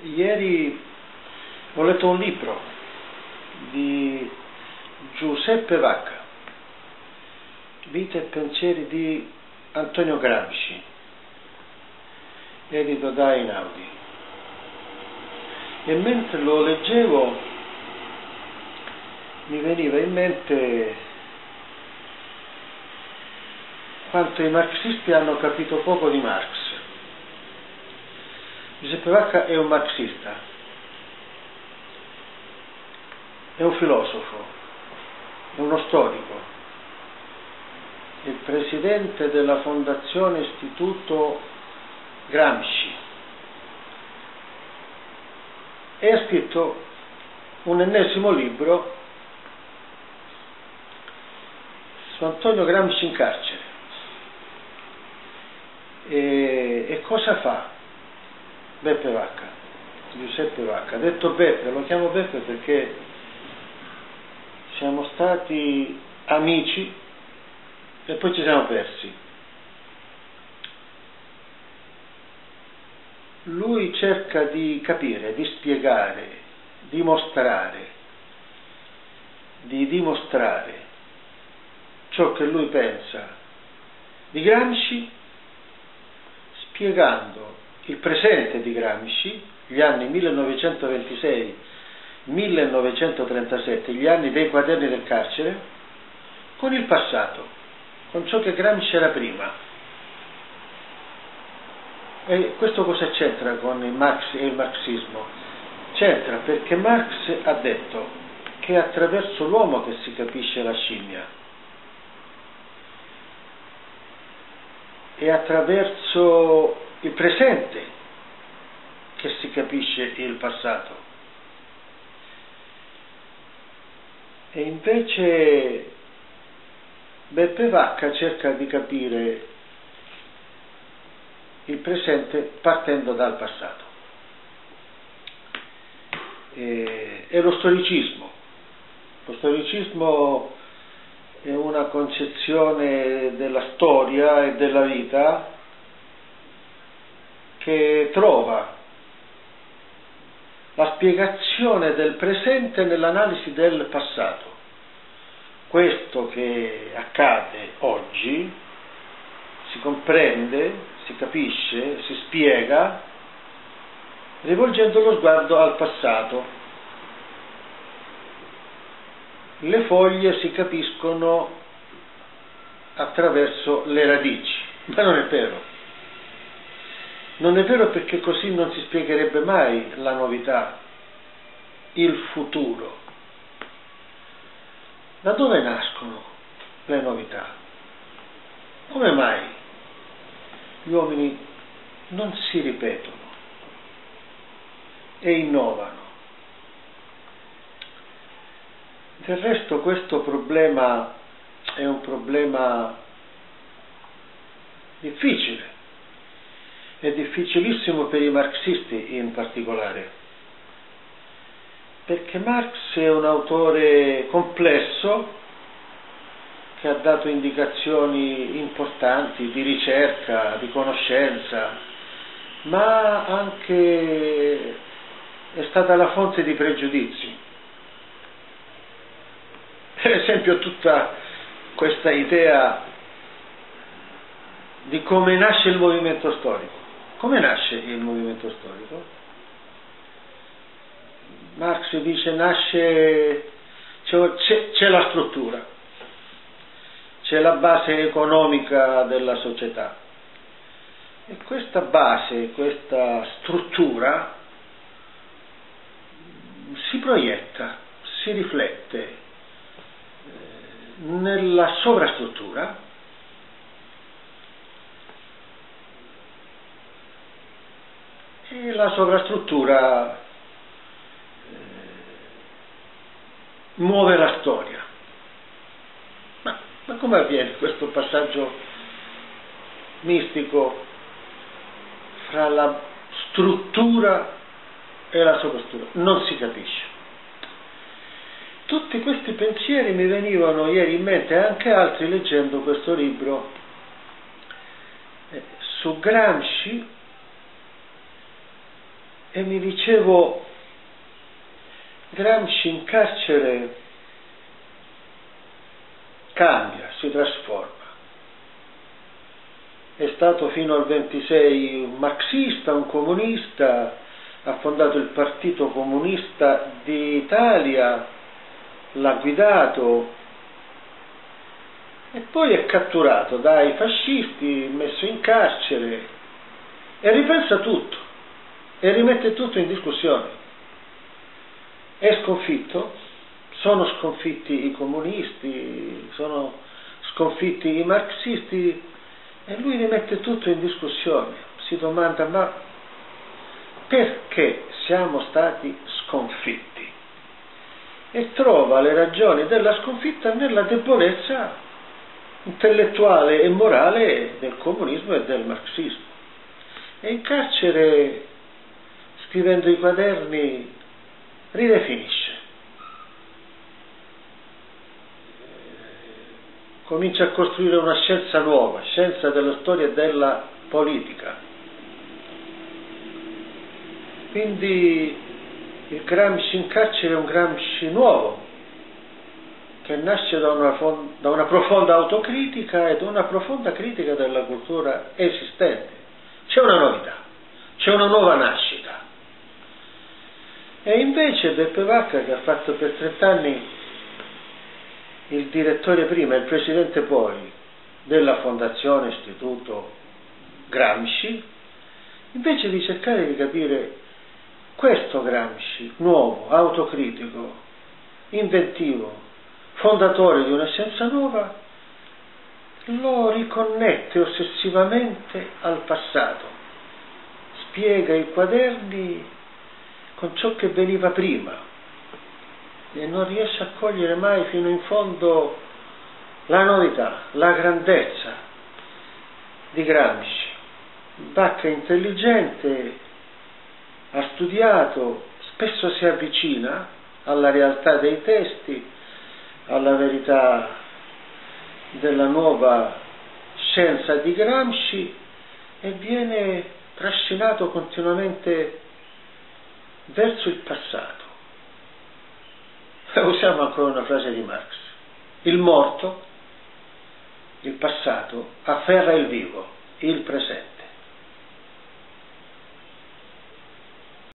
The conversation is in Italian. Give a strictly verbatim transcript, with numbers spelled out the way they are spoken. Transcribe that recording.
Ieri ho letto un libro di Giuseppe Vacca, Vita e pensieri di Antonio Gramsci, edito da Einaudi. E mentre lo leggevo mi veniva in mente quanto i marxisti hanno capito poco di Marx. Giuseppe Vacca è un marxista, è un filosofo, è uno storico, è il presidente della Fondazione Istituto Gramsci e ha scritto un ennesimo libro su Antonio Gramsci in carcere. E, e cosa fa Beppe Vacca, Giuseppe Vacca? Detto Beppe, lo chiamo Beppe perché siamo stati amici e poi ci siamo persi. Lui cerca di capire, di spiegare, di mostrare, di dimostrare ciò che lui pensa di Gramsci, spiegando il presente di Gramsci, gli anni millenovecentoventisei millenovecentotrentasette, gli anni dei quaderni del carcere, con il passato, con ciò che Gramsci era prima. E questo cosa c'entra con il Marx e il marxismo? C'entra perché Marx ha detto che è attraverso l'uomo che si capisce la scimmia, è attraverso il presente che si capisce il passato. E invece Beppe Vacca cerca di capire il presente partendo dal passato. E, è lo storicismo. Lo storicismo è una concezione della storia e della vita che trova la spiegazione del presente nell'analisi del passato. Questo che accade oggi si comprende, si capisce, si spiega rivolgendo lo sguardo al passato. Le foglie si capiscono attraverso le radici, ma non è vero. Non è vero perché così non si spiegherebbe mai la novità, il futuro. Da dove nascono le novità? Come mai gli uomini non si ripetono e innovano? Del resto questo problema è un problema difficile. È difficilissimo per i marxisti in particolare, perché Marx è un autore complesso che ha dato indicazioni importanti di ricerca, di conoscenza, ma anche è stata la fonte di pregiudizi. Per esempio tutta questa idea di come nasce il movimento storico. Come nasce il movimento storico? Marx dice nasce, c'è, c'è la struttura, c'è la base economica della società e questa base, questa struttura si proietta, si riflette nella sovrastruttura e la sovrastruttura eh, muove la storia. Ma, ma come avviene questo passaggio mistico fra la struttura e la sovrastruttura? Non si capisce. Tutti questi pensieri mi venivano ieri in mente, e anche altri leggendo questo libro eh, su Gramsci e mi dicevo, Gramsci in carcere cambia, si trasforma. È stato fino al ventisei un marxista, un comunista, ha fondato il Partito Comunista d'Italia, l'ha guidato e poi è catturato dai fascisti, messo in carcere e ripensa tutto e rimette tutto in discussione. È sconfitto, sono sconfitti i comunisti, sono sconfitti i marxisti e lui rimette tutto in discussione. Si domanda: ma perché siamo stati sconfitti? E trova le ragioni della sconfitta nella debolezza intellettuale e morale del comunismo e del marxismo. E in carcere, scrivendo i quaderni, ridefinisce. Comincia a costruire una scienza nuova, scienza della storia e della politica. Quindi il Gramsci in carcere è un Gramsci nuovo, che nasce da una, da una profonda autocritica e da una profonda critica della cultura esistente. C'è una novità, c'è una nuova nascita. E invece Beppe Vacca, che ha fatto per trent'anni il direttore prima e il presidente poi della Fondazione Istituto Gramsci, invece di cercare di capire questo Gramsci nuovo, autocritico, inventivo, fondatore di una scienza nuova, lo riconnette ossessivamente al passato, spiega i quaderni con ciò che veniva prima e non riesce a cogliere mai fino in fondo la novità, la grandezza di Gramsci. Vacca è intelligente, ha studiato, spesso si avvicina alla realtà dei testi, alla verità della nuova scienza di Gramsci e viene trascinato continuamente verso il passato. Usiamo ancora una frase di Marx: il morto, il passato, afferra il vivo, il presente.